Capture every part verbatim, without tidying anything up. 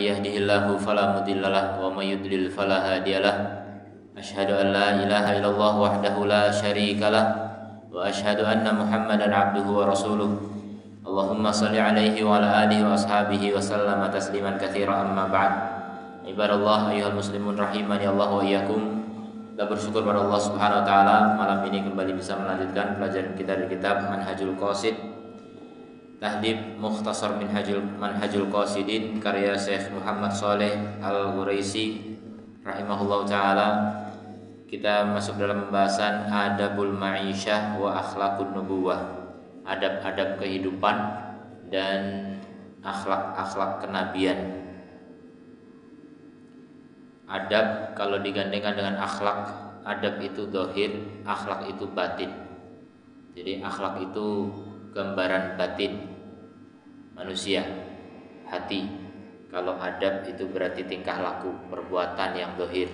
yahdihillahu fala mudhillalah wa may yudlil fala hadiyalah. Asyhadu an la ilaha illallah wahdahu la syarikalah wa asyhadu anna Muhammadan abduhu wa rasuluh. Allahumma shalli alaihi wa ala alihi wa ashabihi wa sallama tasliman katsiran amma ba'd. Ibadallah ayyuhal muslimun rahimani Allah wa iyyakum. Kita bersyukur pada Allah Subhanahu wa taala malam ini kembali bisa melanjutkan pelajaran kita dari kitab Manhajul Qasid, Tahdhib Mukhtasar Minhajul Manhajul Qasidin karya Syekh Muhammad Shaleh Al-Ghuraisi rahimahullahu taala. Kita masuk dalam pembahasan adabul ma'isyah wa akhlaqun nubuwah, adab-adab kehidupan dan akhlak-akhlak kenabian. Adab kalau digandengkan dengan akhlak, adab itu zahir, akhlak itu batin. Jadi akhlak itu gambaran batin manusia, hati. Kalau adab itu berarti tingkah laku, perbuatan yang zahir.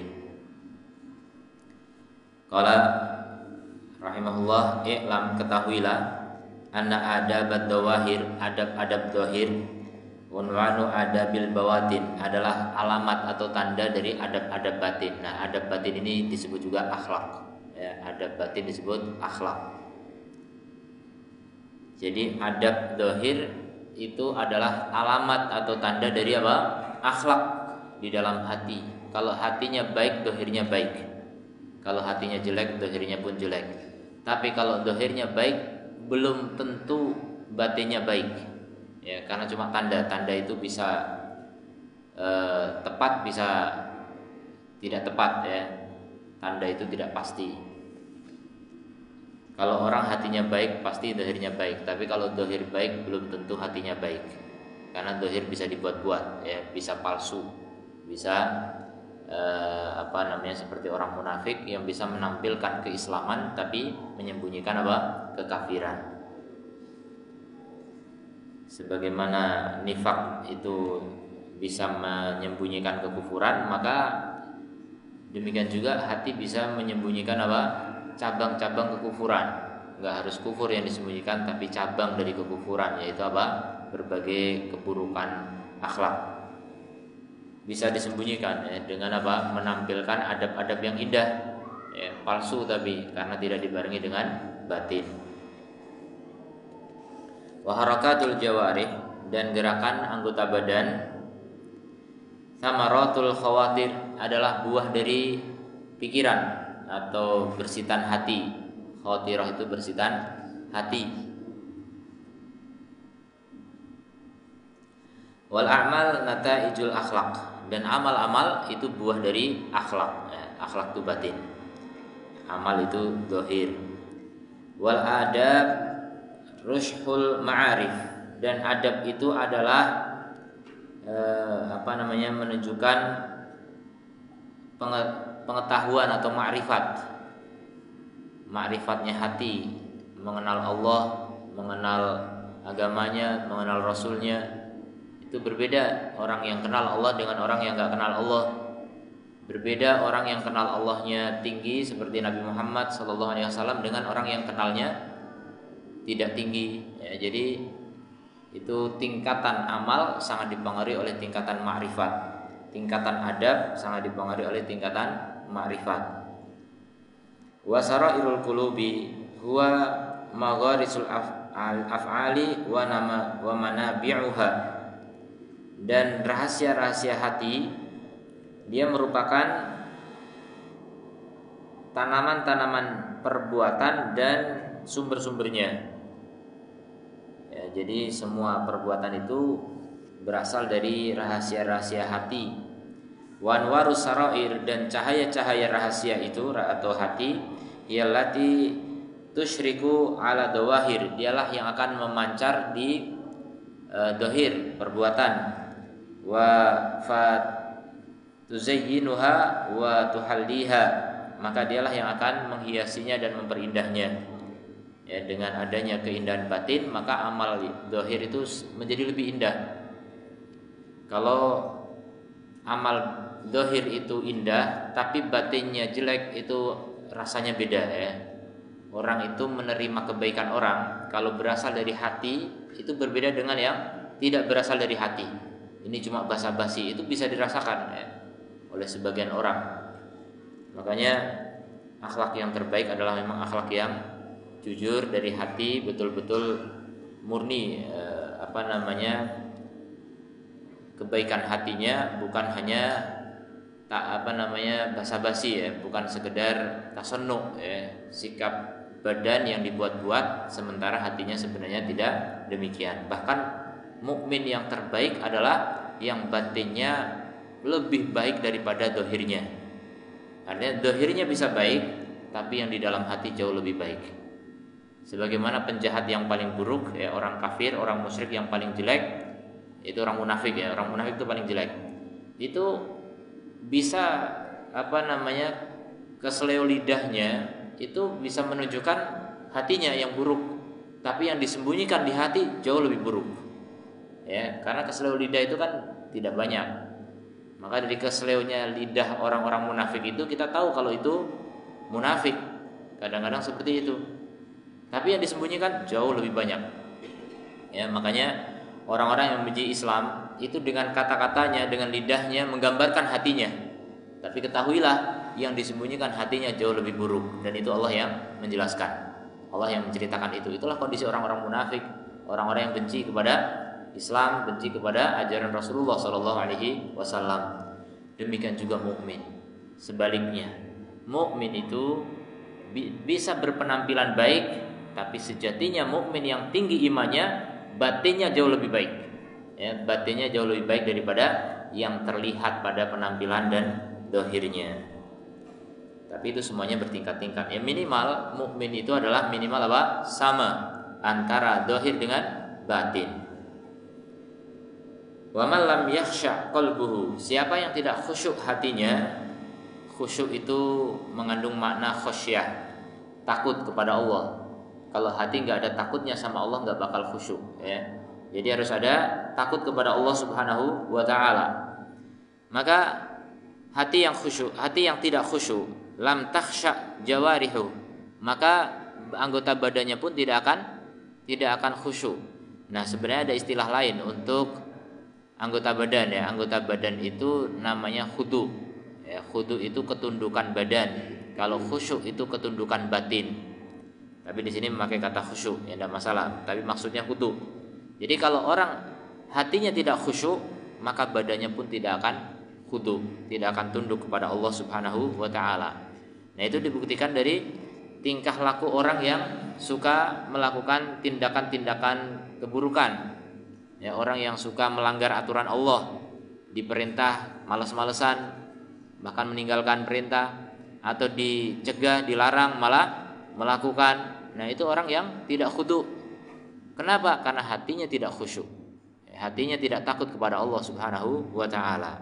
Qala rahimahullah, i'lam, ketahuilah, anna adab ad-dawahir, adab-adab zahir, unwanu adabil bawatin, adalah alamat atau tanda dari adab-adab batin. Nah, adab batin ini disebut juga akhlak. Ya, adab batin disebut akhlak. Jadi adab zahir itu adalah alamat atau tanda dari apa? Akhlak di dalam hati. Kalau hatinya baik, zahirnya baik. Kalau hatinya jelek, zahirnya pun jelek. Tapi kalau zahirnya baik, belum tentu batinnya baik. Ya, karena cuma tanda, tanda itu bisa eh, tepat, bisa tidak tepat, ya. Tanda itu tidak pasti. Kalau orang hatinya baik, pasti zahirnya baik. Tapi kalau zahir baik, belum tentu hatinya baik. Karena zahir bisa dibuat-buat, ya, bisa palsu, bisa eh, apa namanya seperti orang munafik yang bisa menampilkan keislaman tapi menyembunyikan apa? Kekafiran. Sebagaimana nifak itu bisa menyembunyikan kekufuran, maka demikian juga hati bisa menyembunyikan apa? Cabang-cabang kekufuran. Enggak harus kufur yang disembunyikan, tapi cabang dari kekufuran, yaitu apa? Berbagai keburukan akhlak. Bisa disembunyikan, ya, dengan apa? Menampilkan adab-adab yang indah, ya, palsu tapi karena tidak dibarengi dengan batin. Wa harakatul jawarih, dan gerakan anggota badan. Samaratul khawatir, adalah buah dari pikiran atau bersitan hati. Khawatirah itu bersitan hati. Wal a'mal nataijul akhlaq, dan amal-amal itu buah dari akhlak. Ya, akhlak itu batin, amal itu zahir. Wal adab rushul ma'arif, dan adab itu adalah eh, apa namanya menunjukkan pengetahuan atau ma'rifat. Ma'rifatnya hati, mengenal Allah, mengenal agamanya, mengenal Rasulnya. Itu berbeda orang yang kenal Allah dengan orang yang enggak kenal Allah. Berbeda orang yang kenal Allahnya tinggi seperti Nabi Muhammad sallallahu alaihi wasallam dengan orang yang kenalnya tidak tinggi, ya. Jadi itu tingkatan amal sangat dipengaruhi oleh tingkatan ma'rifat. Tingkatan adab sangat dipengaruhi oleh tingkatan ma'rifat. Wa sarairul qulubi huwa magharisul af'ali wa nama wa manabi'uha, dan rahasia-rahasia hati dia merupakan tanaman-tanaman perbuatan dan sumber-sumbernya. Ya, jadi semua perbuatan itu berasal dari rahasia-rahasia hati. Wanwarus sarair, dan cahaya-cahaya rahasia itu atau hati, yallati tusyriku ala dawahir, dialah yang akan memancar di uh, dohir perbuatan. Wa fat tuzayyinuha wa tuhalliha, maka dialah yang akan menghiasinya dan memperindahnya. Ya, dengan adanya keindahan batin, maka amal zahir itu menjadi lebih indah. Kalau amal zahir itu indah tapi batinnya jelek, itu rasanya beda, ya. Orang itu menerima kebaikan orang kalau berasal dari hati itu berbeda dengan yang tidak berasal dari hati. ini cuma basa-basi, itu bisa dirasakan ya, oleh sebagian orang. Makanya akhlak yang terbaik adalah memang akhlak yang jujur dari hati, betul-betul murni eh, apa namanya kebaikan hatinya, bukan hanya tak apa namanya basa-basi ya, bukan sekedar tasannuk ya, sikap badan yang dibuat-buat sementara hatinya sebenarnya tidak demikian. Bahkan mukmin yang terbaik adalah yang batinnya lebih baik daripada dohirnya. Artinya dohirnya bisa baik, tapi yang di dalam hati jauh lebih baik. Sebagaimana penjahat yang paling buruk ya, orang kafir, orang musyrik yang paling jelek itu orang munafik ya, orang munafik itu paling jelek. Itu bisa apa namanya keseleo lidahnya itu bisa menunjukkan hatinya yang buruk, tapi yang disembunyikan di hati jauh lebih buruk. Ya, karena keseleo lidah itu kan tidak banyak. Maka dari keseleonya lidah orang-orang munafik itu kita tahu kalau itu munafik. Kadang-kadang seperti itu. Tapi yang disembunyikan jauh lebih banyak. Ya, makanya orang-orang yang membenci Islam itu dengan kata-katanya, dengan lidahnya menggambarkan hatinya. Tapi ketahuilah yang disembunyikan hatinya jauh lebih buruk, dan itu Allah yang menjelaskan. Allah yang menceritakan itu. Itulah kondisi orang-orang munafik, orang-orang yang benci kepada Islam, benci kepada ajaran Rasulullah sallallahu alaihi wasallam. Demikian juga mukmin. Sebaliknya, mukmin itu bisa berpenampilan baik, tapi sejatinya mukmin yang tinggi imannya, batinnya jauh lebih baik. Ya, batinnya jauh lebih baik daripada yang terlihat pada penampilan dan dohirnya. Tapi itu semuanya bertingkat-tingkat. Ya, minimal mukmin itu adalah minimal apa? Sama antara dohir dengan batin. Wa man lam yakhsha qalbuhu, siapa yang tidak khusyuk hatinya. Khusyuk itu mengandung makna khasyah, takut kepada Allah. Kalau hati nggak ada takutnya sama Allah, nggak bakal khusyuk ya. Jadi harus ada takut kepada Allah Subhanahu wa taala. Maka hati yang khusyuk, hati yang tidak khusyuk, lam takhsha jawarihu, maka anggota badannya pun tidak akan tidak akan khusyuk. Nah, sebenarnya ada istilah lain untuk anggota badan ya. Anggota badan itu namanya khudu. Ya, khudu itu ketundukan badan. Kalau khusyuk itu ketundukan batin. Tapi di sini memakai kata khusyuk, ya tidak masalah. Tapi maksudnya khudu. Jadi kalau orang hatinya tidak khusyuk, maka badannya pun tidak akan khudu, tidak akan tunduk kepada Allah Subhanahu wa taala. Nah, itu dibuktikan dari tingkah laku orang yang suka melakukan tindakan-tindakan keburukan. Ya, orang yang suka melanggar aturan Allah, diperintah malas-malesan, bahkan meninggalkan perintah, atau dicegah, dilarang malah melakukan. Nah, itu orang yang tidak khudu. Kenapa? Karena hatinya tidak khusyuk. Hatinya tidak takut kepada Allah Subhanahu wa taala.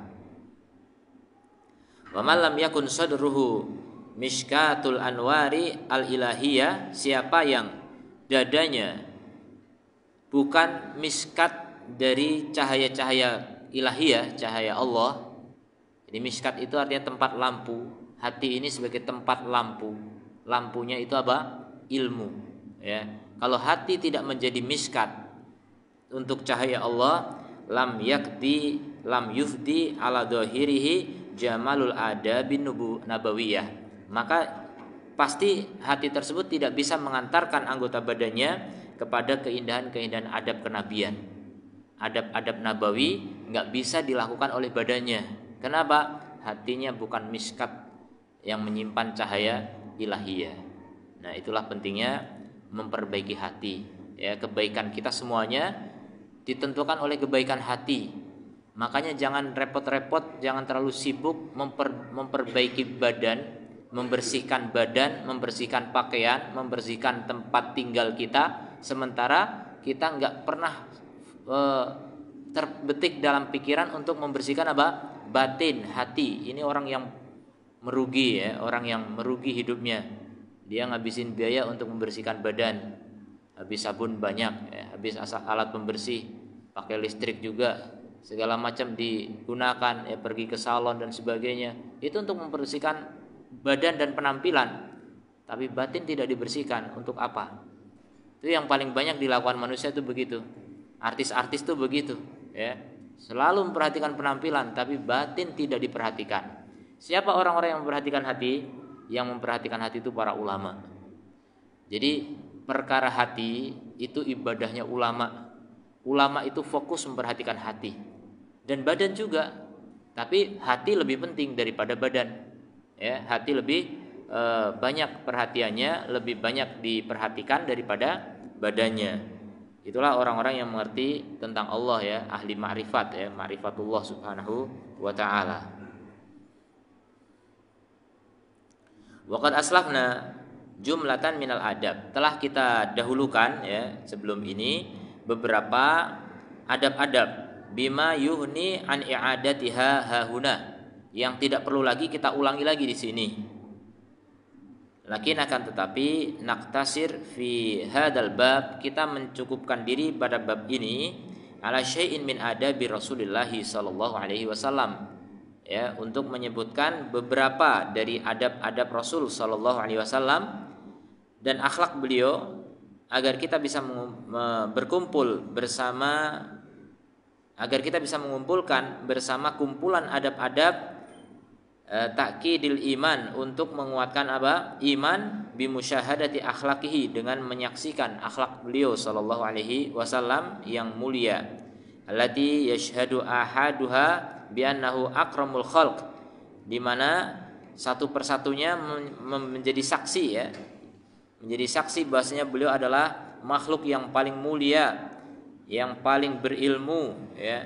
Wa man lam yakun sadruhu mishkatul anwari al-ilahiyah, siapa yang dadanya bukan miskat dari cahaya-cahaya ilahiyah, cahaya Allah. Jadi miskat itu artinya tempat lampu. Hati ini sebagai tempat lampu. Lampunya itu apa? Ilmu. Ya. Kalau hati tidak menjadi miskat untuk cahaya Allah, lam yakdi lam yufdi ala dhahirihi jamalul adabin nabawiyah, maka pasti hati tersebut tidak bisa mengantarkan anggota badannya kepada keindahan-keindahan adab kenabian. Adab-adab nabawi nggak bisa dilakukan oleh badannya. Kenapa? Hatinya bukan miskat yang menyimpan cahaya ilahiyah. Nah, itulah pentingnya memperbaiki hati. Ya, kebaikan kita semuanya ditentukan oleh kebaikan hati. Makanya jangan repot-repot, jangan terlalu sibuk memper, memperbaiki badan, membersihkan badan, membersihkan pakaian, membersihkan tempat tinggal kita, sementara kita nggak pernah e, terbetik dalam pikiran untuk membersihkan apa? Batin, hati. Ini orang yang merugi ya, orang yang merugi hidupnya. Dia ngabisin biaya untuk membersihkan badan, habis sabun banyak, ya, habis alat pembersih, pakai listrik juga, segala macam digunakan, ya, pergi ke salon dan sebagainya. Itu untuk membersihkan badan dan penampilan, tapi batin tidak dibersihkan. Untuk apa? Itu yang paling banyak dilakukan manusia itu begitu. Artis-artis itu begitu, ya. Selalu memperhatikan penampilan, tapi batin tidak diperhatikan. Siapa orang-orang yang memperhatikan hati? Yang memperhatikan hati itu para ulama. Jadi perkara hati itu ibadahnya ulama. Ulama itu fokus memperhatikan hati dan badan juga. Tapi hati lebih penting daripada badan. Ya, hati lebih e, banyak perhatiannya, lebih banyak diperhatikan daripada badannya. Itulah orang-orang yang mengerti tentang Allah ya, ahli ma'rifat ya, ma'rifatullah subhanahu wa ta'ala. Waqad aslafna jumlatan minal adab. Telah kita dahulukan ya sebelum ini beberapa adab-adab bima yuhni an i'adatiha hahuna, yang tidak perlu lagi kita ulangi lagi di sini. Lakin akan tetapi naktasir fi hadal bab, kita mencukupkan diri pada bab ini ala syai'in min adabi Rasulillah sallallahu alaihi wasallam, ya, untuk menyebutkan beberapa dari adab-adab Rasul sallallahu alaihi wasallam dan akhlak beliau, agar kita bisa berkumpul bersama, agar kita bisa mengumpulkan bersama kumpulan adab-adab takkidil iman, untuk menguatkan apa? Iman bimusyahadati akhlaqihi, dengan menyaksikan akhlak beliau sallallahu alaihi wasallam yang mulia, allati yashhadu ahaduha bi annahu akramul khalq, di mana satu persatunya menjadi saksi ya, menjadi saksi bahwasanya beliau adalah makhluk yang paling mulia, yang paling berilmu ya,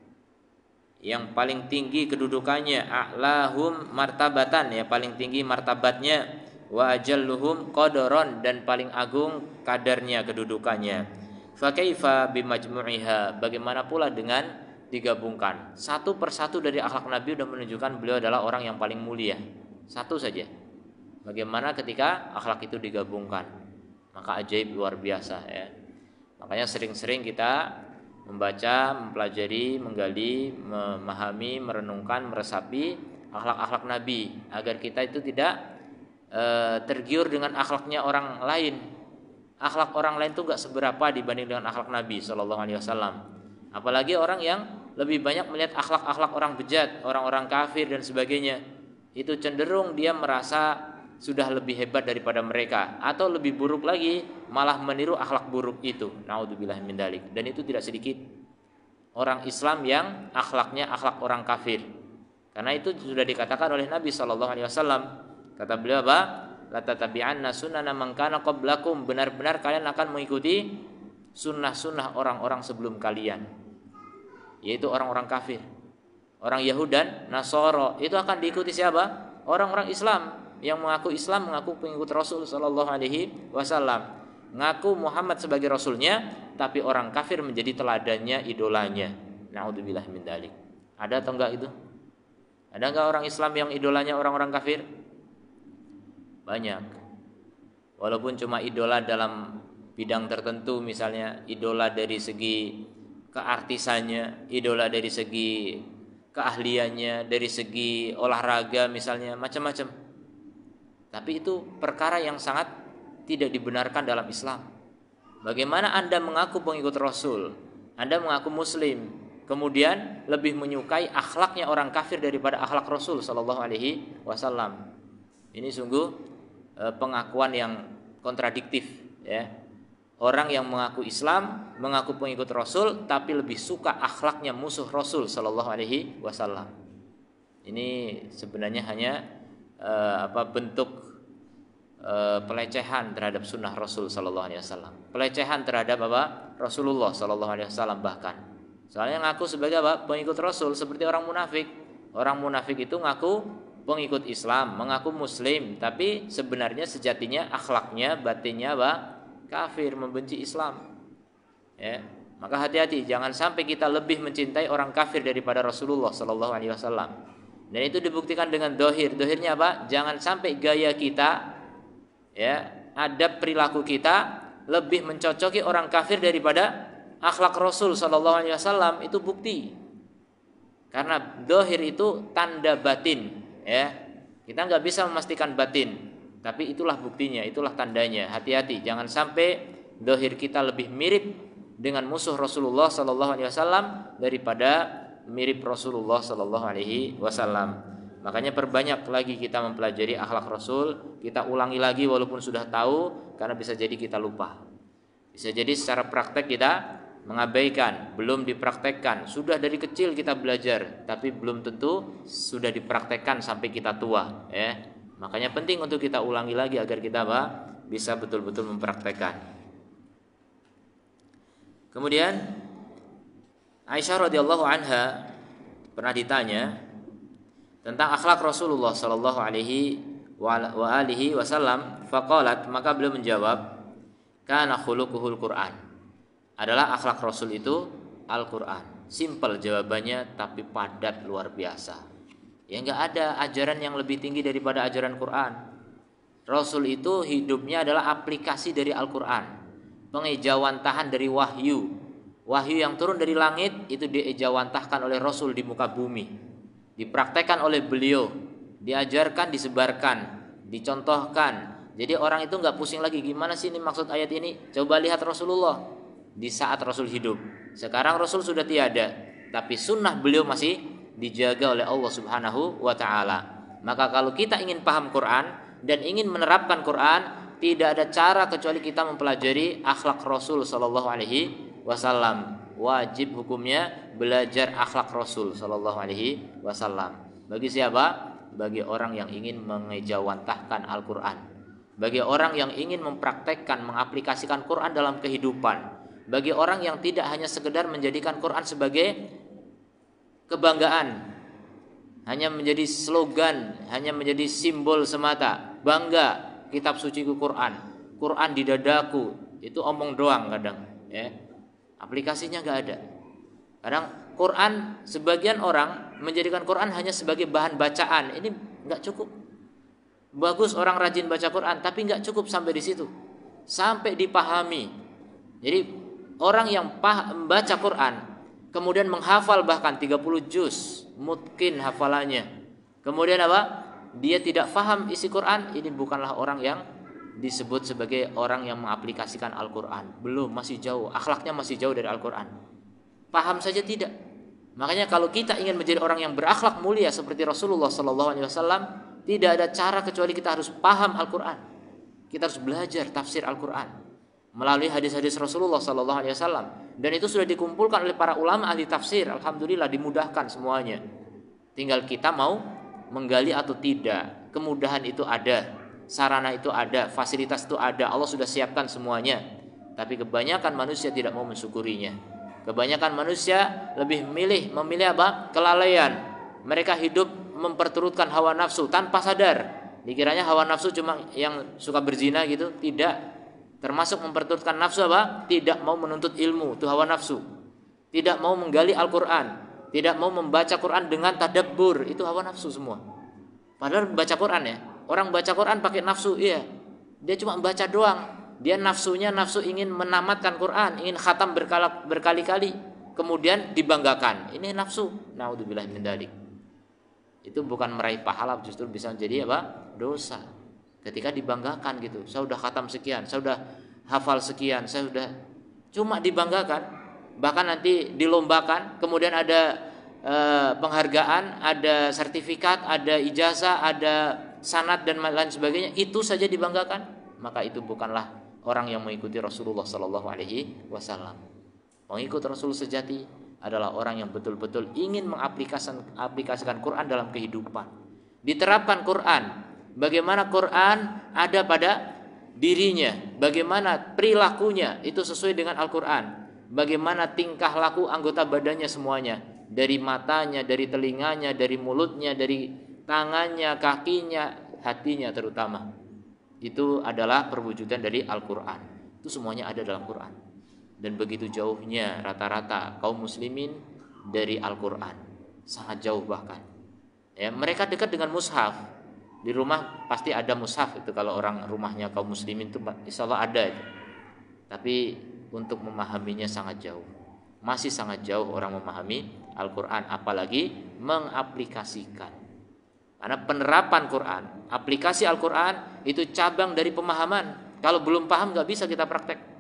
yang paling tinggi kedudukannya, a'lahum martabatan ya, paling tinggi martabatnya, wa ajalluhum qadaron, dan paling agung kadarnya, kedudukannya. Fa kaifa bimajmu'iha, bagaimana pula dengan digabungkan satu persatu dari akhlak Nabi sudah menunjukkan beliau adalah orang yang paling mulia. Satu saja. Bagaimana ketika akhlak itu digabungkan? Maka ajaib luar biasa ya. Makanya sering-sering kita membaca, mempelajari, menggali, memahami, merenungkan, meresapi akhlak-akhlak Nabi, agar kita itu tidak e, tergiur dengan akhlaknya orang lain. Akhlak orang lain itu gak seberapa dibanding dengan akhlak Nabi Shallallahu Alaihi Wasallam. Apalagi orang yang lebih banyak melihat akhlak-akhlak orang bejat, orang-orang kafir dan sebagainya, itu cenderung dia merasa sudah lebih hebat daripada mereka, atau lebih buruk lagi malah meniru akhlak buruk itu. Naudzubillah min dzalik. Dan itu tidak sedikit orang Islam yang akhlaknya akhlak orang kafir. Karena itu sudah dikatakan oleh Nabi sallallahu alaihi wasallam. Kata beliau apa? La tatabi'anna sunana man kana qablakum, benar-benar kalian akan mengikuti sunnah-sunnah orang-orang sebelum kalian, yaitu orang-orang kafir. Orang Yahudi dan Nasara itu akan diikuti siapa? Orang-orang Islam yang mengaku Islam, mengaku pengikut Rasul sallallahu alaihi wasallam, ngaku Muhammad sebagai rasulnya, tapi orang kafir menjadi teladannya, idolanya. Naudzubillah min dzalik. Ada atau enggak itu? Ada enggak orang Islam yang idolanya orang-orang kafir? Banyak. Walaupun cuma idola dalam bidang tertentu, misalnya idola dari segi keartisannya, idola dari segi keahliannya, dari segi olahraga misalnya, macam-macam. Tapi itu perkara yang sangat tidak dibenarkan dalam Islam. Bagaimana Anda mengaku pengikut Rasul, Anda mengaku Muslim, kemudian lebih menyukai akhlaknya orang kafir daripada akhlak Rasul sallallahu alaihi wasallam? Ini sungguh e, pengakuan yang kontradiktif ya. Orang yang mengaku Islam, mengaku pengikut Rasul, tapi lebih suka akhlaknya musuh Rasul sallallahu alaihi wasallam. Ini sebenarnya hanya Uh, apa bentuk uh, pelecehan terhadap sunnah Rasul sallallahu alaihi wasallam, pelecehan terhadap apa Rasulullah sallallahu alaihi wasallam. Bahkan soalnya ngaku sebagai apa pengikut Rasul, seperti orang munafik. Orang munafik itu ngaku pengikut Islam, mengaku Muslim, tapi sebenarnya sejatinya akhlaknya, batinnya apa kafir, membenci Islam ya. Maka hati-hati, jangan sampai kita lebih mencintai orang kafir daripada Rasulullah sallallahu alaihi wasallam. Dan itu dibuktikan dengan dohir. Dohirnya apa? Jangan sampai gaya kita, ya, adab perilaku kita lebih mencocoki orang kafir daripada akhlak Rasul sallallahu alaihi wasallam. Itu bukti. Karena dohir itu tanda batin, ya. Kita nggak bisa memastikan batin, tapi itulah buktinya, itulah tandanya. Hati-hati, jangan sampai dohir kita lebih mirip dengan musuh Rasulullah sallallahu alaihi wasallam daripada mirip Rasulullah sallallahu alaihi wasallam. Makanya perbanyak lagi kita mempelajari akhlak Rasul, kita ulangi lagi walaupun sudah tahu, karena bisa jadi kita lupa. Bisa jadi secara praktek kita mengabaikan, belum dipraktekkan. Sudah dari kecil kita belajar, tapi belum tentu sudah dipraktekkan sampai kita tua, ya. Makanya penting untuk kita ulangi lagi agar kita apa? Bisa betul-betul mempraktekkan. Kemudian Aisyah radhiyallahu anha pernah ditanya tentang akhlak Rasulullah sallallahu alaihi wa alihi wasallam, faqalat, maka beliau menjawab, kana khuluquhul Qur'an. Adalah akhlak Rasul itu Al-Qur'an. Simpel jawabannya tapi padat luar biasa. Ya enggak ada ajaran yang lebih tinggi daripada ajaran Quran. Rasul itu hidupnya adalah aplikasi dari Al-Qur'an. Pengejawantahkan dari wahyu. Wahyu yang turun dari langit itu diejawantahkan oleh Rasul di muka bumi. Dipraktekkan oleh beliau, diajarkan, disebarkan, dicontohkan. Jadi orang itu nggak pusing lagi gimana sih ini maksud ayat ini. Coba lihat Rasulullah di saat Rasul hidup. Sekarang Rasul sudah tiada, tapi sunnah beliau masih dijaga oleh Allah Subhanahu wa ta'ala. Maka kalau kita ingin paham Quran dan ingin menerapkan Quran, tidak ada cara kecuali kita mempelajari akhlak Rasul sallallahu alaihi wasallam. Wajib hukumnya belajar akhlak Rasul sallallahu alaihi wasallam. Bagi siapa? Bagi orang yang ingin mengejawantahkan Al-Qur'an. Bagi orang yang ingin mempraktekkan, mengaplikasikan Quran dalam kehidupan. Bagi orang yang tidak hanya sekedar menjadikan Quran sebagai kebanggaan, hanya menjadi slogan, hanya menjadi simbol semata. Bangga kitab suci Quran, Quran di dadaku, itu omong doang kadang, ya. Aplikasinya nggak ada. Kadang Quran, sebagian orang menjadikan Quran hanya sebagai bahan bacaan. Ini nggak cukup. Bagus orang rajin baca Quran, tapi nggak cukup sampai di situ. Sampai dipahami. Jadi orang yang paham baca Quran, kemudian menghafal bahkan tiga puluh juz, mungkin hafalannya. Kemudian apa? Dia tidak paham isi Quran, ini bukanlah orang yang disebut sebagai orang yang mengaplikasikan Al-Quran. Belum, masih jauh. Akhlaknya masih jauh dari Al-Quran. Paham saja tidak. Makanya kalau kita ingin menjadi orang yang berakhlak mulia seperti Rasulullah sallallahu alaihi wasallam, tidak ada cara kecuali kita harus paham Al-Quran. Kita harus belajar tafsir Al-Quran melalui hadis-hadis Rasulullah sallallahu alaihi wasallam. Dan itu sudah dikumpulkan oleh para ulama ahli tafsir. Alhamdulillah dimudahkan semuanya. Tinggal kita mau menggali atau tidak. Kemudahan itu ada, sarana itu ada, fasilitas itu ada. Allah sudah siapkan semuanya. Tapi kebanyakan manusia tidak mau mensyukurinya. Kebanyakan manusia lebih milih memilih apa? Kelalaian. Mereka hidup memperturutkan hawa nafsu tanpa sadar. Dikiranya hawa nafsu cuma yang suka berzina gitu. Tidak. Termasuk memperturutkan nafsu apa? Tidak mau menuntut ilmu, itu hawa nafsu. Tidak mau menggali Al-Quran, tidak mau membaca Quran dengan tadabbur, itu hawa nafsu semua. Padahal baca Quran ya, orang baca Quran pakai nafsu, iya. Dia cuma baca doang. Dia nafsunya nafsu ingin menamatkan Quran, ingin khatam berkala, berkali-kali, kemudian dibanggakan. Ini nafsu. Naudzubillah min dzalik. Itu bukan meraih pahala, justru bisa menjadi apa? Dosa. Ketika dibanggakan gitu, saya sudah khatam sekian, saya sudah hafal sekian, saya sudah cuma dibanggakan, bahkan nanti dilombakan, kemudian ada e, penghargaan, ada sertifikat, ada ijazah, ada sanad dan lain sebagainya, itu saja dibanggakan, maka itu bukanlah orang yang mengikuti Rasulullah sallallahu alaihi wasallam. Pengikut Rasul sejati adalah orang yang betul-betul ingin mengaplikasikan aplikasikan Quran dalam kehidupan. Diterapkan Quran. Bagaimana Quran ada pada dirinya, bagaimana perilakunya itu sesuai dengan Al-Quran, bagaimana tingkah laku anggota badannya semuanya, dari matanya, dari telinganya, dari mulutnya, dari tangannya, kakinya, hatinya terutama. Itu adalah perwujudan dari Al-Quran. Itu semuanya ada dalam Quran. Dan begitu jauhnya rata-rata kaum muslimin dari Al-Quran, sangat jauh bahkan. Ya, mereka dekat dengan mushaf. Di rumah pasti ada mushaf itu, kalau orang rumahnya kaum muslimin itu insya Allah ada itu. Tapi untuk memahaminya sangat jauh. Masih sangat jauh orang memahami Al-Quran, apalagi mengaplikasikan. Karena penerapan Quran, aplikasi Al-Quran itu cabang dari pemahaman. Kalau belum paham gak bisa kita praktek.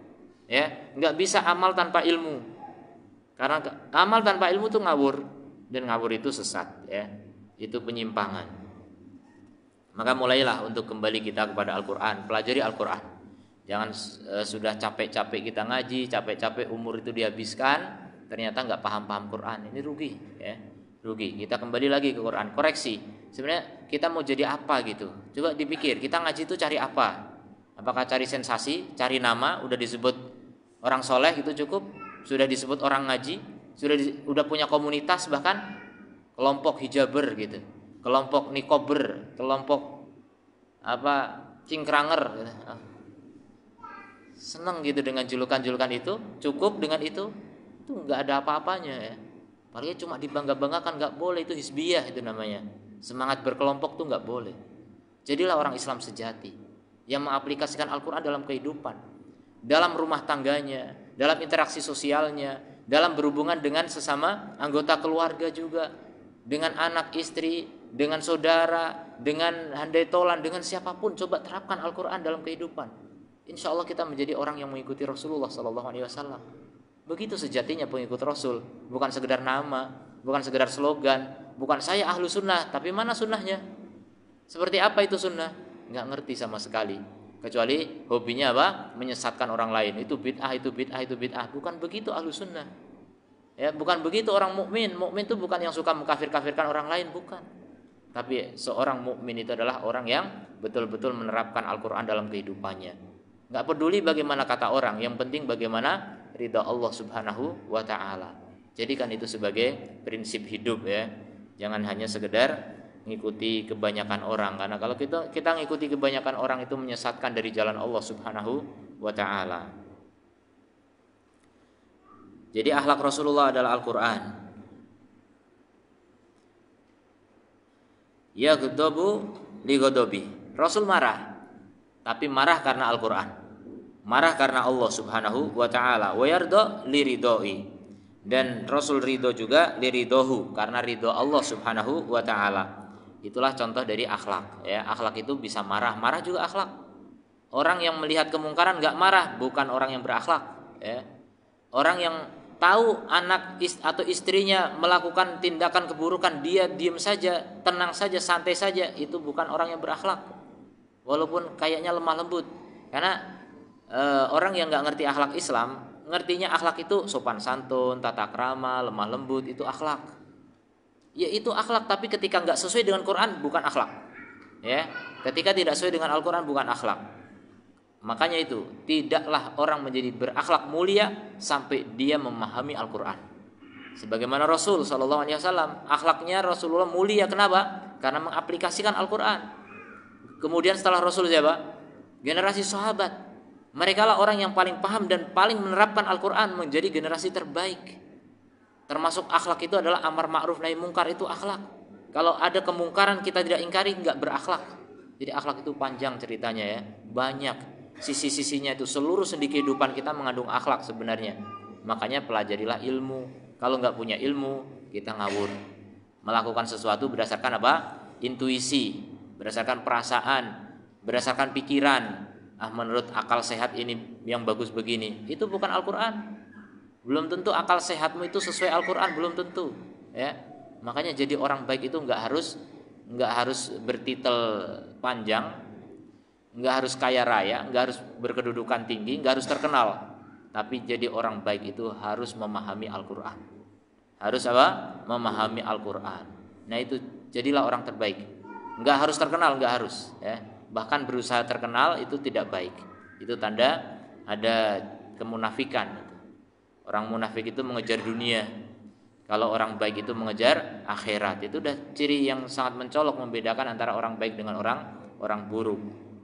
Ya, nggak bisa amal tanpa ilmu. Karena amal tanpa ilmu itu ngawur, dan ngawur itu sesat, ya. Itu penyimpangan. Maka mulailah untuk kembali kita kepada Al-Qur'an, pelajari Al-Qur'an. Jangan e, sudah capek-capek kita ngaji, capek-capek umur itu dihabiskan, ternyata nggak paham-paham Quran. Ini rugi, ya. Rugi. Kita kembali lagi ke Quran, koreksi. Sebenarnya kita mau jadi apa gitu? Coba dipikir, kita ngaji itu cari apa? Apakah cari sensasi, cari nama, udah disebut orang soleh itu cukup? Sudah disebut orang ngaji, sudah di, udah punya komunitas, bahkan kelompok hijaber gitu, kelompok nikober, kelompok apa cingkranger gitu. Seneng gitu dengan julukan-julukan itu, cukup dengan itu, itu nggak ada apa-apanya, ya. Paling cuma dibangga-banggakan, nggak boleh, itu hizbiyah itu namanya. Semangat berkelompok tuh nggak boleh. Jadilah orang Islam sejati yang mengaplikasikan Al-Quran dalam kehidupan, dalam rumah tangganya, dalam interaksi sosialnya, dalam berhubungan dengan sesama anggota keluarga juga, dengan anak istri, dengan saudara, dengan handai tolan, dengan siapapun. Coba terapkan Al-Quran dalam kehidupan. Insya Allah kita menjadi orang yang mengikuti Rasulullah Sallallahu Alaihi Wasallam. Begitu sejatinya pengikut Rasul, bukan sekedar nama, bukan sekedar slogan, bukan saya ahlu sunnah, tapi mana sunnahnya? Seperti apa itu sunnah? Nggak ngerti sama sekali. Kecuali hobinya apa? Menyesatkan orang lain. Itu bid'ah, itu bid'ah, itu bid'ah. Bukan begitu ahlu sunnah. Ya, bukan begitu orang mukmin. Mukmin itu bukan yang suka mengkafir-kafirkan orang lain, bukan. Tapi seorang mukmin itu adalah orang yang betul-betul menerapkan Al-Quran dalam kehidupannya. Nggak peduli bagaimana kata orang, yang penting bagaimana ridha Allah Subhanahu wa Ta'ala. Jadikan itu sebagai prinsip hidup, ya. Jangan hanya sekedar mengikuti kebanyakan orang, karena kalau kita kita mengikuti kebanyakan orang itu menyesatkan dari jalan Allah Subhanahu wa Ta'ala. Jadi akhlak Rasulullah adalah Al-Quran. Ya ghadabu li ghadabi. Rasul marah, tapi marah karena Al-Quran. Marah karena Allah Subhanahu wa Ta'ala. Wa yarda li ridhoi. Dan Rasul ridho juga li ridhohu, karena ridho Allah Subhanahu wa Ta'ala. Itulah contoh dari akhlak, ya. Akhlak itu bisa marah, marah juga akhlak. Orang yang melihat kemungkaran nggak marah, bukan orang yang berakhlak, ya. Orang yang tahu anak ist- atau istrinya melakukan tindakan keburukan, dia diam saja, tenang saja, santai saja, itu bukan orang yang berakhlak. Walaupun kayaknya lemah lembut. Karena e, orang yang nggak ngerti akhlak Islam, ngertinya akhlak itu sopan santun, tata krama, lemah lembut, itu akhlak. Ya itu akhlak, tapi ketika nggak sesuai dengan Quran bukan akhlak, ya. Ketika tidak sesuai dengan Al-Quran bukan akhlak. Makanya itu tidaklah orang menjadi berakhlak mulia sampai dia memahami Al-Quran. Sebagaimana Rasul Sallallahu Alaihi Wasallam, akhlaknya Rasulullah mulia. Kenapa? Karena mengaplikasikan Al-Quran. Kemudian setelah Rasul siapa? Generasi sahabat. Mereka lah orang yang paling paham dan paling menerapkan Al-Quran, menjadi generasi terbaik. Termasuk akhlak itu adalah amar ma'ruf nahi mungkar, itu akhlak. Kalau ada kemungkaran kita tidak ingkari, enggak berakhlak. Jadi akhlak itu panjang ceritanya, ya. Banyak sisi-sisinya itu. Seluruh sendi kehidupan kita mengandung akhlak sebenarnya. Makanya pelajarilah ilmu. Kalau enggak punya ilmu, kita ngawur. Melakukan sesuatu berdasarkan apa? Intuisi, berdasarkan perasaan, berdasarkan pikiran. Ah, menurut akal sehat ini yang bagus begini. Itu bukan Al-Quran. Belum tentu akal sehatmu itu sesuai Al-Quran, belum tentu, ya. Makanya jadi orang baik itu nggak harus nggak harus bertitel panjang, nggak harus kaya raya, nggak harus berkedudukan tinggi, nggak harus terkenal. Tapi jadi orang baik itu harus memahami Al-Quran. Harus apa? Memahami Al-Quran. Nah itu jadilah orang terbaik. Nggak harus terkenal, nggak harus, ya. Bahkan berusaha terkenal itu tidak baik. Itu tanda ada kemunafikan. Orang munafik itu mengejar dunia. Kalau orang baik itu mengejar akhirat. Itu udah ciri yang sangat mencolok membedakan antara orang baik dengan orang orang buruk.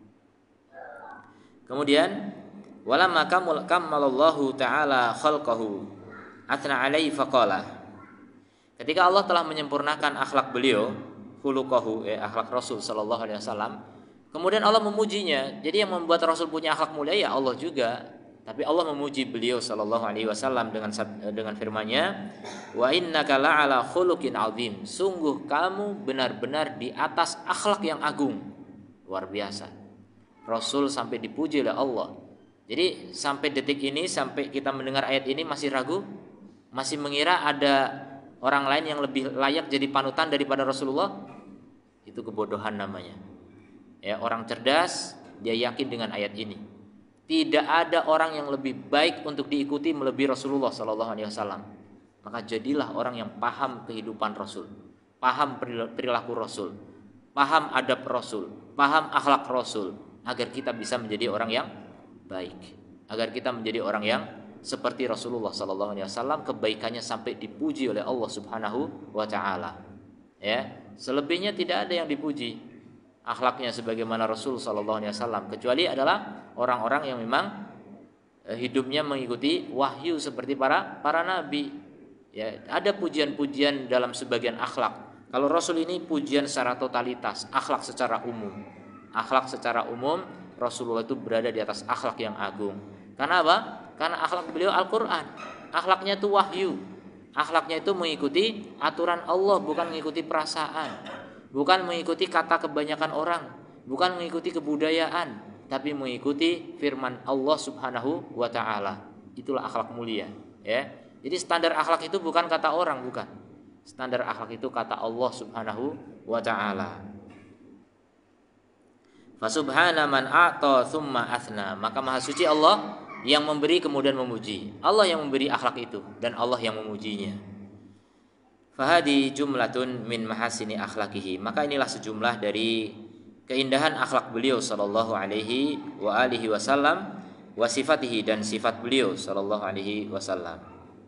Kemudian walamma kammalallahu ta'ala khalqahu atna alaihi faqala. Ketika Allah telah menyempurnakan akhlak beliau, khuluquhu, eh, akhlak Rasul sallallahu alaihi wasallam, kemudian Allah memujinya. Jadi yang membuat Rasul punya akhlak mulia ya Allah juga. Tapi Allah memuji beliau sallallahu alaihi wasallam dengan dengan firman-Nya, "Wa innaka la'ala khuluqin 'azim." Sungguh kamu benar-benar di atas akhlak yang agung. Luar biasa. Rasul sampai dipuji oleh Allah Jadi sampai detik ini, sampai kita mendengar ayat ini masih ragu, masih mengira ada orang lain yang lebih layak jadi panutan daripada Rasulullah. Itu kebodohan namanya. Ya, orang cerdas dia yakin dengan ayat ini. Tidak ada orang yang lebih baik untuk diikuti melebihi Rasulullah sallallahu alaihi wasallam. Maka jadilah orang yang paham kehidupan Rasul, paham perilaku Rasul, paham adab Rasul, paham akhlak Rasul, agar kita bisa menjadi orang yang baik, agar kita menjadi orang yang seperti Rasulullah sallallahu alaihi wasallam, kebaikannya sampai dipuji oleh Allah Subhanahu wa taala. Ya, selebihnya tidak ada yang dipuji akhlaknya sebagaimana Rasul sallallahu alaihi wasallam, kecuali adalah orang-orang yang memang hidupnya mengikuti wahyu seperti para para nabi. Ya, ada pujian-pujian dalam sebagian akhlak. Kalau Rasul ini pujian secara totalitas, akhlak secara umum. Akhlak secara umum Rasulullah itu berada di atas akhlak yang agung. Karena apa? Karena akhlak beliau Al-Qur'an. Akhlaknya itu wahyu. Akhlaknya itu mengikuti aturan Allah, bukan mengikuti perasaan. Bukan mengikuti kata kebanyakan orang, bukan mengikuti kebudayaan, tapi mengikuti firman Allah Subhanahu wa taala. Itulah akhlak mulia, ya. Jadi standar akhlak itu bukan kata orang, bukan. Standar akhlak itu kata Allah Subhanahu wa taala. Fasubhana man a'ta tsumma athna. Maka maha suci Allah yang memberi kemudian memuji. Allah yang memberi akhlak itu dan Allah yang memujinya. Fahadi jumlatun min mahasini akhlakihi. Maka inilah sejumlah dari keindahan akhlak beliau sallallahu alaihi wa alihi wasallam, wa sifatihi, dan sifat beliau sallallahu alaihi wasallam.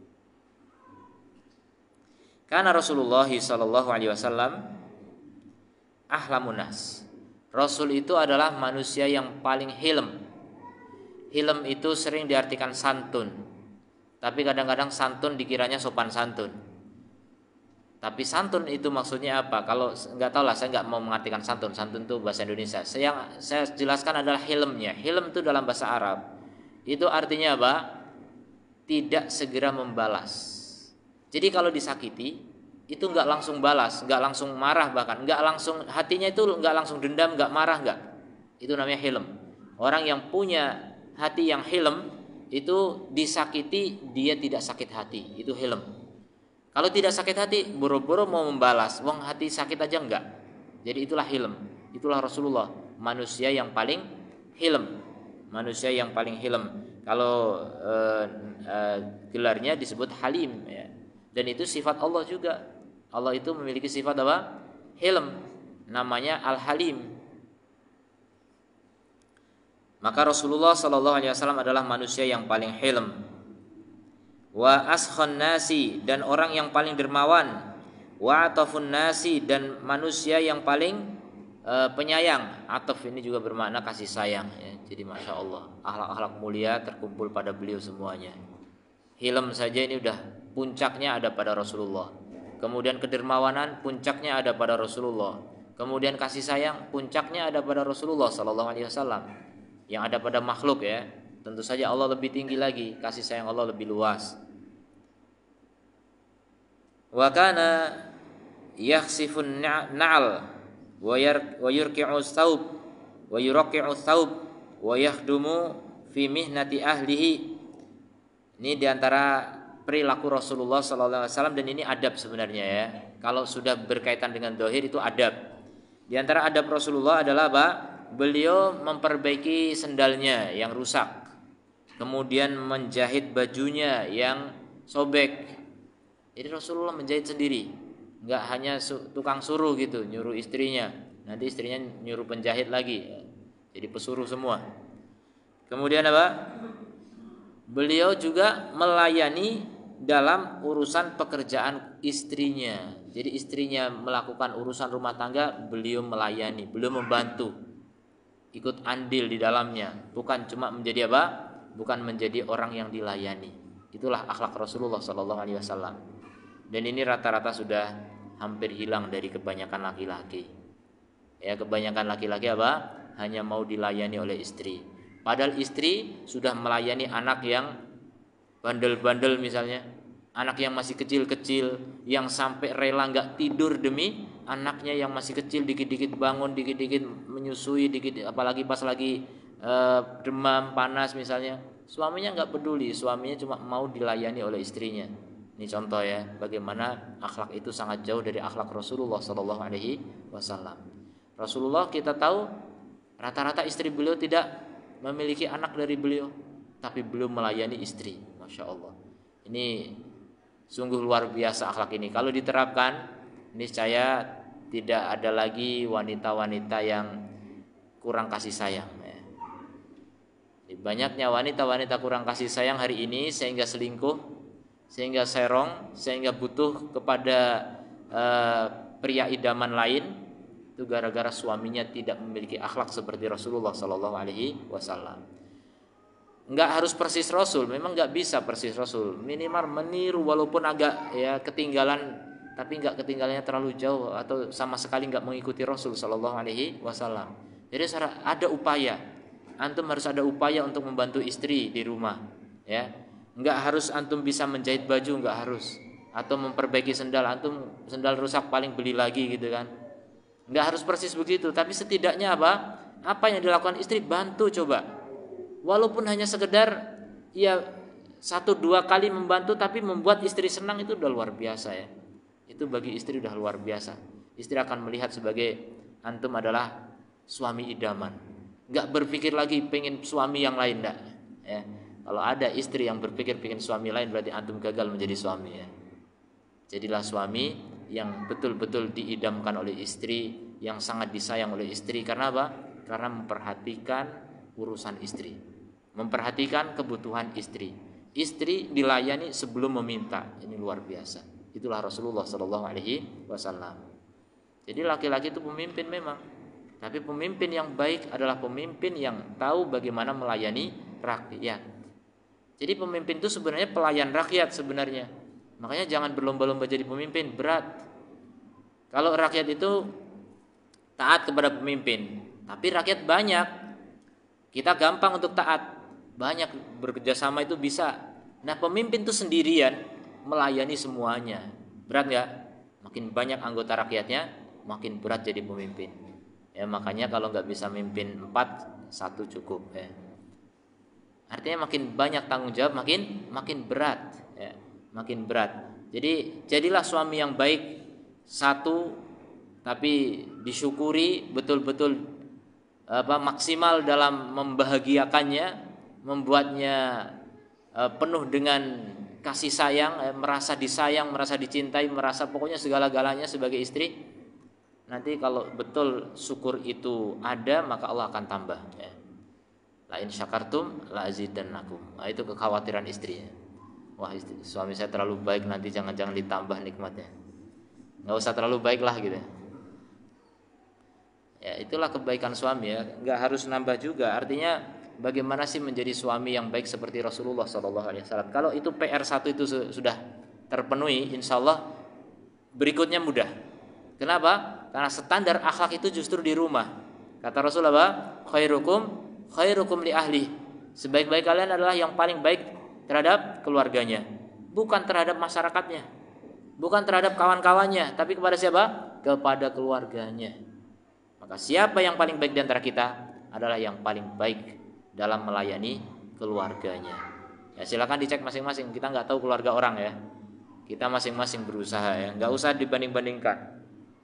Karena Rasulullah sallallahu alaihi wasallam ahlamun nas. Rasul itu adalah manusia yang paling hilm. Hilm itu sering diartikan santun, tapi kadang-kadang santun dikiranya sopan santun. Tapi santun itu maksudnya apa? Kalau nggak tahu lah, saya nggak mau mengartikan santun. Santun itu bahasa Indonesia. Saya, yang saya jelaskan adalah hilmnya. Hilm itu dalam bahasa Arab. Itu artinya apa? Tidak segera membalas. Jadi kalau disakiti itu nggak langsung balas, nggak langsung marah, bahkan nggak langsung, hatinya itu nggak langsung dendam, nggak marah, nggak. Itu namanya hilm. Orang yang punya hati yang hilm itu disakiti dia tidak sakit hati. Itu hilm. Kalau tidak sakit hati, boro-boro mau membalas, wong hati sakit aja enggak. Jadi itulah hilm. Itulah Rasulullah, manusia yang paling hilm. Manusia yang paling hilm. Kalau uh, uh, gelarnya disebut halim, ya. Dan itu sifat Allah juga. Allah itu memiliki sifat apa? Hilm. Namanya Al-Halim. Maka Rasulullah sallallahu alaihi wasallam adalah manusia yang paling hilm. Wa askhon nasi, dan orang yang paling dermawan. Wa atafun nasi, dan manusia yang paling uh, penyayang. Ataf ini juga bermakna kasih sayang, ya. Jadi masya Allah, akhlak-akhlak mulia terkumpul pada beliau semuanya. Hilm saja ini udah puncaknya ada pada Rasulullah. Kemudian kedermawanan puncaknya ada pada Rasulullah. Kemudian kasih sayang puncaknya ada pada Rasulullah sallallahu alaihi wasallam. Yang ada pada makhluk, ya. Tentu saja Allah lebih tinggi lagi, kasih sayang Allah lebih luas. Wa kana yakhsifun na'al wa yurki'u thawb wa yurqi'u thawb wa yakhdumu fi mihnati ahlihi. Ini diantara perilaku Rasulullah sallallahu alaihi wasallam, dan ini adab sebenarnya, ya. Kalau sudah berkaitan dengan zahir itu adab. Di antara adab Rasulullah adalah apa? Beliau memperbaiki sendalnya yang rusak, kemudian menjahit bajunya yang sobek. Jadi Rasulullah menjahit sendiri, nggak hanya tukang suruh gitu, nyuruh istrinya, nanti istrinya nyuruh penjahit lagi, jadi pesuruh semua. Kemudian apa? Beliau juga melayani dalam urusan pekerjaan istrinya. Jadi istrinya melakukan urusan rumah tangga, beliau melayani, beliau membantu, ikut andil di dalamnya, bukan cuma menjadi apa? Bukan menjadi orang yang dilayani. Itulah akhlak Rasulullah sallallahu alaihi wasallam. Dan ini rata-rata sudah hampir hilang dari kebanyakan laki-laki. Ya, kebanyakan laki-laki apa? Hanya mau dilayani oleh istri. Padahal istri sudah melayani anak yang bandel-bandel misalnya, anak yang masih kecil-kecil, yang sampai rela nggak tidur demi anaknya yang masih kecil, dikit-dikit bangun, dikit-dikit menyusui, dikit, apalagi pas lagi eh, demam, panas misalnya, suaminya nggak peduli, suaminya cuma mau dilayani oleh istrinya. Ini contoh ya, bagaimana akhlak itu sangat jauh dari akhlak Rasulullah Shallallahu Alaihi Wasallam. Rasulullah kita tahu rata-rata istri beliau tidak memiliki anak dari beliau, tapi beliau melayani istri, masya Allah. Ini sungguh luar biasa akhlak ini. Kalau diterapkan, niscaya tidak ada lagi wanita-wanita yang kurang kasih sayang. Banyaknya wanita-wanita kurang kasih sayang hari ini sehingga selingkuh, sehingga serong, sehingga butuh kepada uh, pria idaman lain. Itu gara-gara suaminya tidak memiliki akhlak seperti Rasulullah Sallallahu Alaihi Wasallam. Enggak harus persis Rasul, memang enggak bisa persis Rasul. Minimal meniru walaupun agak ya ketinggalan, tapi enggak ketinggalannya terlalu jauh atau sama sekali enggak mengikuti Rasul Sallallahu Alaihi Wasallam. Jadi ada upaya. Antum harus ada upaya untuk membantu istri di rumah, ya. Enggak harus antum bisa menjahit baju, enggak harus. Atau memperbaiki sendal, antum sendal rusak paling beli lagi gitu kan. Enggak harus persis begitu, tapi setidaknya apa? Apa yang dilakukan istri bantu coba. Walaupun hanya sekedar ya satu dua kali membantu tapi membuat istri senang, itu udah luar biasa ya. Itu bagi istri udah luar biasa. Istri akan melihat sebagai antum adalah suami idaman. Enggak berpikir lagi pengen suami yang lain enggak, ya. Kalau ada istri yang berpikir pengen suami lain berarti antum gagal menjadi suami ya. Jadilah suami yang betul-betul diidamkan oleh istri, yang sangat disayang oleh istri. Karena apa? Karena memperhatikan urusan istri, memperhatikan kebutuhan istri. Istri dilayani sebelum meminta. Ini luar biasa. Itulah Rasulullah Shallallahu Alaihi Wasallam. Jadi laki-laki itu pemimpin memang, tapi pemimpin yang baik adalah pemimpin yang tahu bagaimana melayani rakyat. Jadi pemimpin itu sebenarnya pelayan rakyat sebenarnya. Makanya jangan berlomba-lomba jadi pemimpin, berat. Kalau rakyat itu taat kepada pemimpin, tapi rakyat banyak, kita gampang untuk taat, banyak bekerja sama itu bisa. Nah pemimpin itu sendirian melayani semuanya, berat nggak? Makin banyak anggota rakyatnya, makin berat jadi pemimpin. Ya makanya kalau nggak bisa mimpin empat, satu cukup. Ya. Artinya makin banyak tanggung jawab, makin makin berat. Ya. Makin berat. Jadi jadilah suami yang baik, satu, tapi disyukuri betul-betul apa maksimal dalam membahagiakannya, membuatnya uh, penuh dengan kasih sayang, eh, merasa disayang, merasa dicintai, merasa pokoknya segala-galanya sebagai istri. Nanti kalau betul syukur itu ada, maka Allah akan tambah. Ya. La in syakartum la azidannakum. Nah, itu kekhawatiran istrinya. Wah istri, suami saya terlalu baik, nanti jangan-jangan ditambah nikmatnya. Nggak usah terlalu baik lah gitu. Ya itulah kebaikan suami ya. Nggak harus nambah juga. Artinya bagaimana sih menjadi suami yang baik seperti Rasulullah Shallallahu Alaihi Wasallam. Kalau itu P R satu itu sudah terpenuhi, insya Allah berikutnya mudah. Kenapa? Karena standar akhlak itu justru di rumah. Kata Rasulullah, khairukum khairukum li ahli. Sebaik-baik kalian adalah yang paling baik terhadap keluarganya, bukan terhadap masyarakatnya, bukan terhadap kawan-kawannya, tapi kepada siapa? Kepada keluarganya. Maka siapa yang paling baik di antara kita adalah yang paling baik dalam melayani keluarganya. Ya silakan dicek masing-masing. Kita nggak tahu keluarga orang ya. Kita masing-masing berusaha ya. Nggak usah dibanding-bandingkan.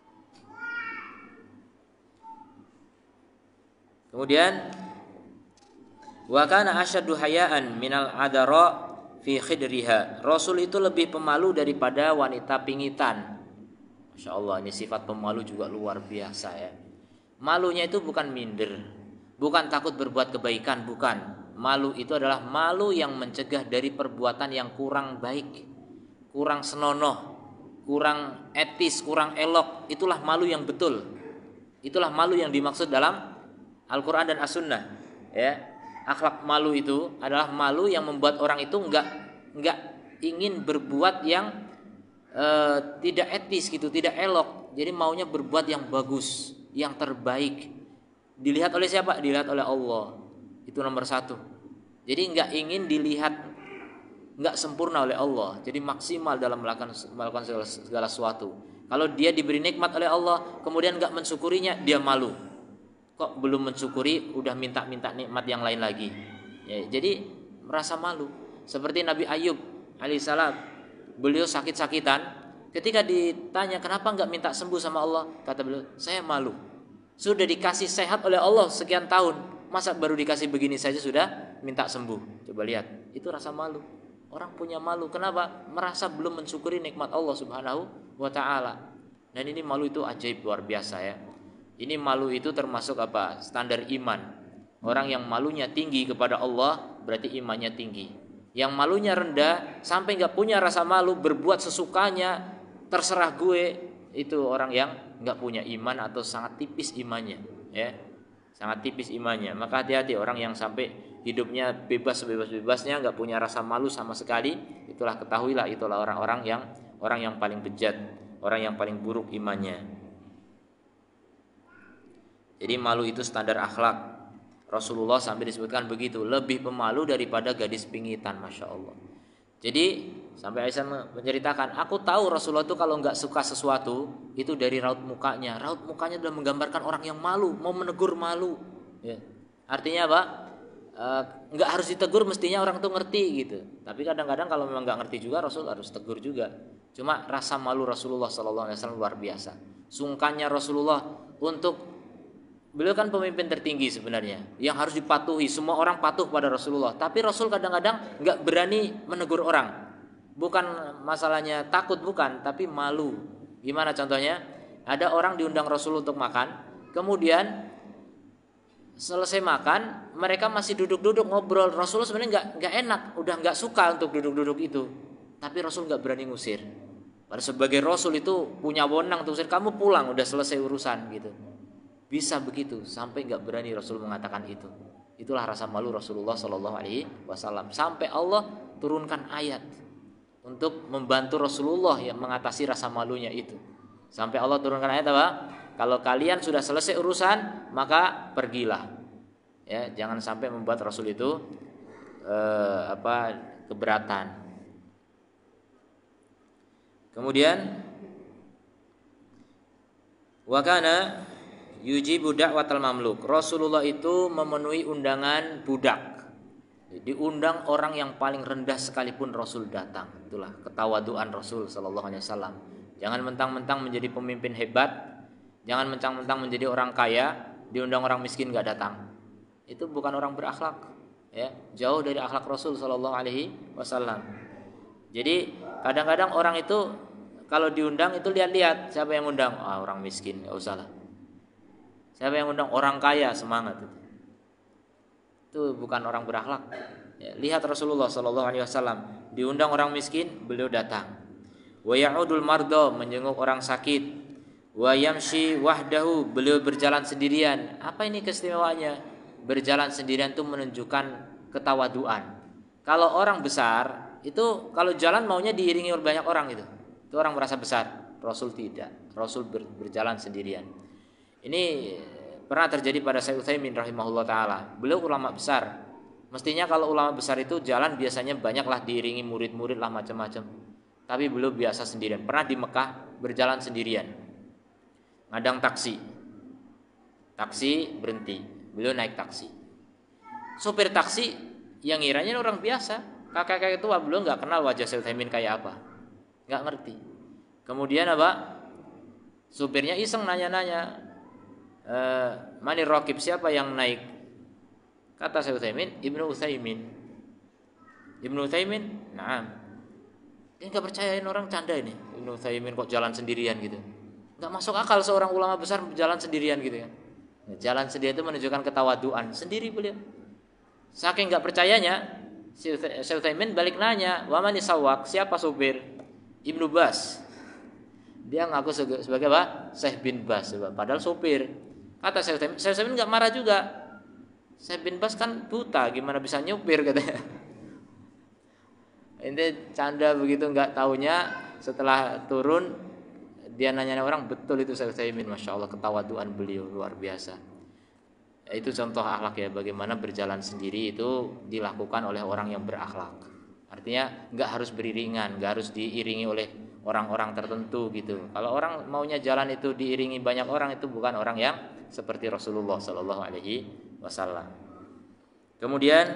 Kemudian wa kana asyaddu hayaan minal adara fi khidriha. Rasul itu lebih pemalu daripada wanita pingitan. Masya Allah, ini sifat pemalu juga luar biasa ya. Malunya itu bukan minder, bukan takut berbuat kebaikan, bukan. Malu itu adalah malu yang mencegah dari perbuatan yang kurang baik, kurang senonoh, kurang etis, kurang elok. Itulah malu yang betul. Itulah malu yang dimaksud dalam Al-Quran dan As-Sunnah ya. Akhlak malu itu adalah malu yang membuat orang itu enggak enggak ingin berbuat yang e, tidak etis gitu, tidak elok. Jadi maunya berbuat yang bagus, yang terbaik. Dilihat oleh siapa? Dilihat oleh Allah. Itu nomor satu. Jadi enggak ingin dilihat enggak sempurna oleh Allah. Jadi maksimal dalam melakukan melakukan segala, segala sesuatu. Kalau dia diberi nikmat oleh Allah, kemudian enggak mensyukurinya, dia malu. kok belum mensyukuri, udah minta-minta nikmat yang lain lagi. Ya, jadi merasa malu. Seperti Nabi Ayub alaihissalam, beliau sakit-sakitan. Ketika ditanya kenapa nggak minta sembuh sama Allah, kata beliau, saya malu. Sudah dikasih sehat oleh Allah sekian tahun, masa baru dikasih begini saja sudah minta sembuh. Coba lihat, itu rasa malu. Orang punya malu, kenapa? Merasa belum mensyukuri nikmat Allah Subhanahu wa taala. Dan ini malu itu ajaib, luar biasa ya. Ini malu itu termasuk apa? Standar iman. Orang yang malunya tinggi kepada Allah berarti imannya tinggi. Yang malunya rendah sampai nggak punya rasa malu, berbuat sesukanya, terserah gue, itu orang yang nggak punya iman atau sangat tipis imannya, ya, sangat tipis imannya. Maka hati-hati orang yang sampai hidupnya bebas bebas-bebasnya, nggak punya rasa malu sama sekali. Itulah, ketahuilah, itulah orang-orang yang orang yang paling bejat, orang yang paling buruk imannya. Jadi malu itu standar akhlak. Rasulullah sampai disebutkan begitu, lebih pemalu daripada gadis pingitan, masya Allah. Jadi sampai Aisyah menceritakan, aku tahu Rasulullah itu kalau nggak suka sesuatu itu dari raut mukanya. Raut mukanya sudah menggambarkan orang yang malu, mau menegur malu. Ya. Artinya apa? E, nggak harus ditegur, mestinya orang tuh ngerti gitu. Tapi kadang-kadang kalau memang nggak ngerti juga, Rasul harus tegur juga. Cuma rasa malu Rasulullah Shallallahu Alaihi Wasallam luar biasa. Sungkannya Rasulullah untuk, beliau kan pemimpin tertinggi sebenarnya, yang harus dipatuhi, semua orang patuh pada Rasulullah. Tapi Rasul kadang-kadang nggak berani menegur orang. Bukan masalahnya takut, bukan, tapi malu. Gimana contohnya? Ada orang diundang Rasul untuk makan, kemudian selesai makan, mereka masih duduk-duduk ngobrol. Rasul sebenarnya nggak nggak enak, udah nggak suka untuk duduk-duduk itu. Tapi Rasul nggak berani ngusir. Pada sebagai Rasul itu punya wewenang untuk usir, kamu pulang, udah selesai urusan gitu. Bisa begitu, sampai nggak berani Rasul mengatakan itu. Itulah rasa malu Rasulullah Shallallahu Alaihi Wasallam. Sampai Allah turunkan ayat untuk membantu Rasulullah yang mengatasi rasa malunya itu. Sampai Allah turunkan ayat apa? Kalau kalian sudah selesai urusan, maka pergilah. Ya, jangan sampai membuat Rasul itu eh, apa keberatan. Kemudian wakana yujibu da'watal mamluk. Rasulullah itu memenuhi undangan budak. Diundang orang yang paling rendah sekalipun Rasul datang. Itulah ketawaduan Rasul sallallahu alaihi wasallam. Jangan mentang-mentang menjadi pemimpin hebat, jangan mentang-mentang menjadi orang kaya, diundang orang miskin enggak datang. Itu bukan orang berakhlak, ya. Jauh dari akhlak Rasul sallallahu alaihi wasallam. Jadi kadang-kadang orang itu kalau diundang itu lihat-lihat siapa yang undang. Ah, orang miskin, enggak usah lah. Siapa yang undang? Orang kaya, semangat itu. Itu bukan orang berakhlak. Ya, lihat Rasulullah Shallallahu Alaihi Wasallam diundang orang miskin, beliau datang. Wa ya'udul mardo, menjenguk orang sakit. Wa yamshi wahdahu, beliau berjalan sendirian. Apa ini keistimewaannya? Berjalan sendirian itu menunjukkan ketawaduan. Kalau orang besar itu kalau jalan maunya diiringi oleh banyak orang gitu. Itu orang merasa besar. Rasul tidak. Rasul ber, berjalan sendirian. Ini pernah terjadi pada Syekh Utsaimin rahimahullah taala. Beliau ulama besar. Mestinya kalau ulama besar itu jalan biasanya banyaklah diiringi murid-murid lah macam-macam. Tapi beliau biasa sendirian. Pernah di Mekah berjalan sendirian. Ngadang taksi. Taksi berhenti. Beliau naik taksi. Sopir taksi yang ngiranya orang biasa, kakek-kakek tua, beliau nggak kenal wajah Syekh Utsaimin kayak apa. Nggak ngerti. Kemudian apa? Supirnya iseng nanya-nanya, e, mani rokib, siapa yang naik? Kata Syekh Utsaimin, Ibnu Utsaimin. Ibnu Utsaimin, nah, dia nggak percayain orang canda ini. Ibnu Utsaimin kok jalan sendirian gitu? Nggak masuk akal seorang ulama besar jalan sendirian gitu ya. Jalan sendirian itu menunjukkan ketawaduan. Sendiri beliau. Saking nggak percayanya, Syekh Utsaimin balik nanya, wa mani sawak, siapa supir? Ibnu Bas. Dia ngaku sebagai apa? Syekh bin Bas, padahal supir. Kata Syekh Utsaimin, Syekh Utsaimin enggak marah juga. Syekh bin Bas kan buta, gimana bisa nyupir katanya. Ini canda begitu, enggak taunya setelah turun dia nanya orang, betul itu Syekh Utsaimin, masya Allah, ketawaduan beliau luar biasa. Itu contoh akhlak ya, bagaimana berjalan sendiri itu dilakukan oleh orang yang berakhlak. Artinya nggak harus beriringan, nggak harus diiringi oleh orang-orang tertentu gitu. Kalau orang maunya jalan itu diiringi banyak orang, itu bukan orang yang seperti Rasulullah sallallahu alaihi wasallam. Kemudian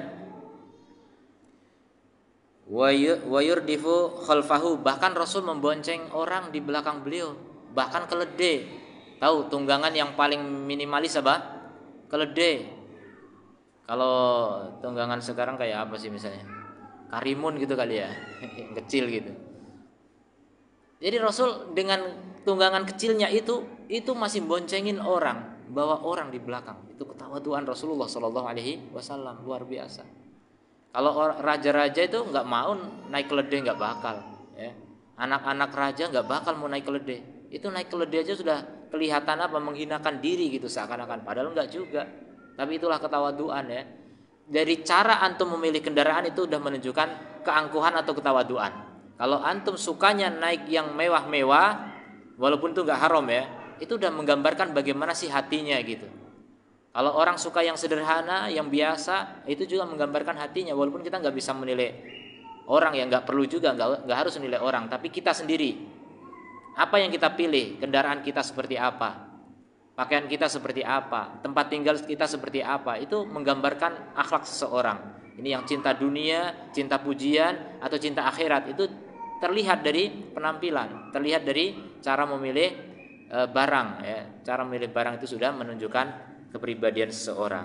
wa yurdifu khalfahu, bahkan Rasul membonceng orang di belakang beliau, bahkan keledai. Tahu tunggangan yang paling minimalis apa? Keledai. Kalau tunggangan sekarang kayak apa sih misalnya? Karimun gitu kali ya, kecil gitu. Jadi Rasul dengan tunggangan kecilnya itu itu masih boncengin orang, bawa orang di belakang. Itu ketawaduan Rasulullah sallallahu alaihi wasallam, luar biasa. Kalau raja-raja itu nggak mau naik keledai, nggak bakal. Ya. Anak-anak raja nggak bakal mau naik keledai. Itu naik keledai aja sudah kelihatan apa, menghinakan diri gitu seakan-akan. Padahal nggak juga. Tapi itulah ketawaduan ya. Dari cara antum memilih kendaraan itu sudah menunjukkan keangkuhan atau ketawaduan. Kalau antum sukanya naik yang mewah-mewah, walaupun itu nggak haram ya, itu udah menggambarkan bagaimana sih hatinya gitu. Kalau orang suka yang sederhana, yang biasa, itu juga menggambarkan hatinya. Walaupun kita nggak bisa menilai orang, ya nggak perlu juga, nggak nggak harus menilai orang. Tapi kita sendiri, apa yang kita pilih, kendaraan kita seperti apa, pakaian kita seperti apa, tempat tinggal kita seperti apa, itu menggambarkan akhlak seseorang. Ini yang cinta dunia, cinta pujian, atau cinta akhirat, itu terlihat dari penampilan, terlihat dari cara memilih e, barang. Ya. Cara memilih barang itu sudah menunjukkan kepribadian seseorang.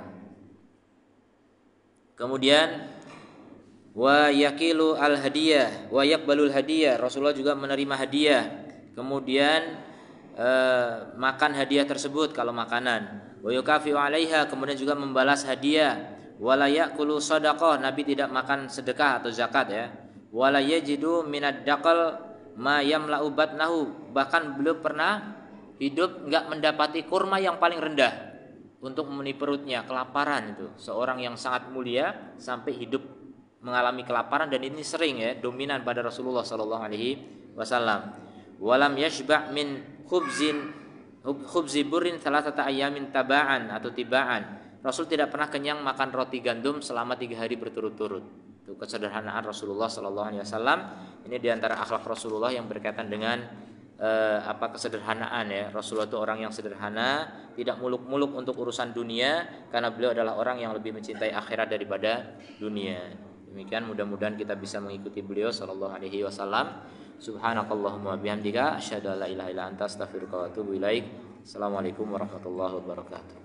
Kemudian wa yakilu al hadiyah wa yaqbalul hadiyah, Rasulullah juga menerima hadiah. Kemudian eh, makan hadiah tersebut kalau makanan. Wa yukafi'u 'alaiha, kemudian juga membalas hadiah. Wala yaqulu shadaqah, Nabi tidak makan sedekah atau zakat ya. Wala yajidu minad daqal ma yamla'u batnahu, bahkan beliau pernah hidup enggak mendapati kurma yang paling rendah untuk memenuhi perutnya, kelaparan itu. Seorang yang sangat mulia sampai hidup mengalami kelaparan, dan ini sering ya, dominan pada Rasulullah sallallahu alaihi wasallam. Walam yashba' min khubzin khubzi burrin thalathata ayamin taba'an atau tiba'an. Rasul tidak pernah kenyang makan roti gandum selama tiga hari berturut-turut. Itu kesederhanaan Rasulullah sallallahu alaihi wasallam. Ini diantara akhlak Rasulullah yang berkaitan dengan Eh, apa kesederhanaan ya. Rasulullah itu orang yang sederhana, tidak muluk-muluk untuk urusan dunia, karena beliau adalah orang yang lebih mencintai akhirat daripada dunia. Demikian, mudah-mudahan kita bisa mengikuti beliau sallallahu alaihi wasallam. Subhanakallahumma bihamdika asyhadu an la ilaha illa anta astaghfiruka wa atubu ilaik. Assalamualaikum warahmatullahi wabarakatuh.